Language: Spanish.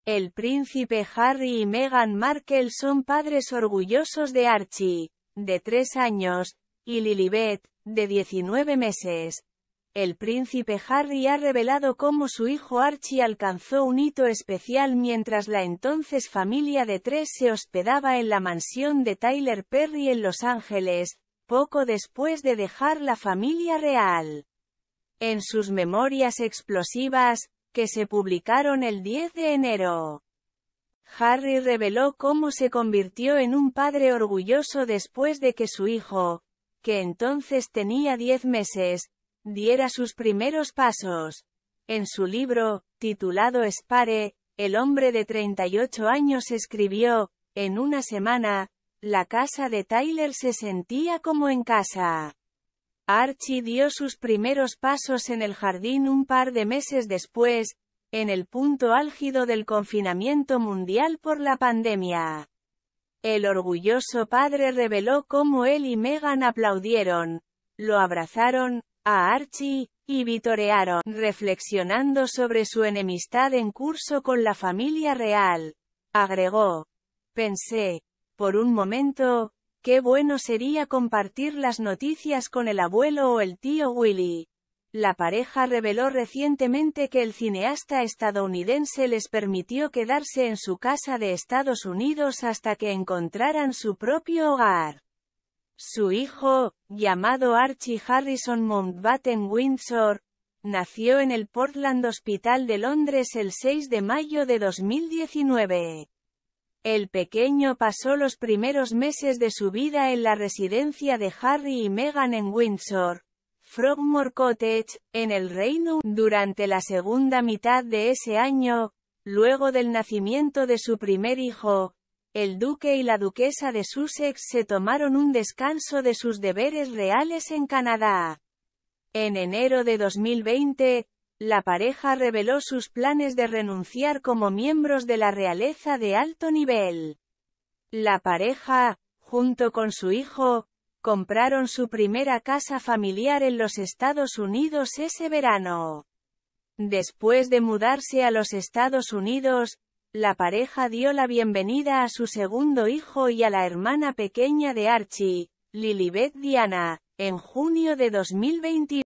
El príncipe Harry y Meghan Markle son padres orgullosos de Archie, de 3 años, y Lilibet, de 19 meses. El príncipe Harry ha revelado cómo su hijo Archie alcanzó un hito especial mientras la entonces familia de 3 se hospedaba en la mansión de Tyler Perry en Los Ángeles, poco después de dejar la familia real. En sus memorias explosivas, que se publicaron el 10 de enero. Harry reveló cómo se convirtió en un padre orgulloso después de que su hijo, que entonces tenía 10 meses, diera sus primeros pasos. En su libro, titulado Spare, el hombre de 38 años escribió, en una semana, la casa de Tyler se sentía como en casa. Archie dio sus primeros pasos en el jardín un par de meses después, en el punto álgido del confinamiento mundial por la pandemia. El orgulloso padre reveló cómo él y Meghan aplaudieron, lo abrazaron, a Archie, y vitorearon, reflexionando sobre su enemistad en curso con la familia real. Agregó: pensé, por un momento, qué bueno sería compartir las noticias con el abuelo o el tío Willy. La pareja reveló recientemente que el cineasta estadounidense les permitió quedarse en su casa de Estados Unidos hasta que encontraran su propio hogar. Su hijo, llamado Archie Harrison Mountbatten Windsor, nació en el Portland Hospital de Londres el 6 de mayo de 2019. El pequeño pasó los primeros meses de su vida en la residencia de Harry y Meghan en Windsor, Frogmore Cottage, en el Reino Unido. Durante la segunda mitad de ese año, luego del nacimiento de su primer hijo, el duque y la duquesa de Sussex se tomaron un descanso de sus deberes reales en Canadá. En enero de 2020, la pareja reveló sus planes de renunciar como miembros de la realeza de alto nivel. La pareja, junto con su hijo, compraron su primera casa familiar en los Estados Unidos ese verano. Después de mudarse a los Estados Unidos, la pareja dio la bienvenida a su segundo hijo y a la hermana pequeña de Archie, Lilibet Diana, en junio de 2021.